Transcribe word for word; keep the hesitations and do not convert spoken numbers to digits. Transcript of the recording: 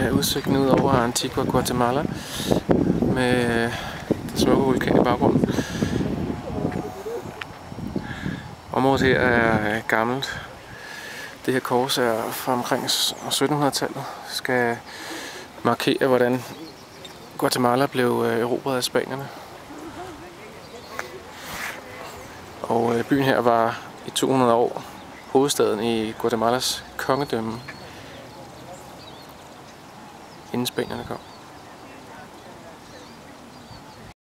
af udsigten ud over Antigua, Guatemala med den smukke vulkan i baggrunden. Området her er gammelt. Det her kors er fra omkring syttenhundredetallet. Skal markere, hvordan Guatemala blev erobret af spanierne. Og byen her var i to hundrede år hovedstaden i Guatemalas kongedømme, inden spanierne kom.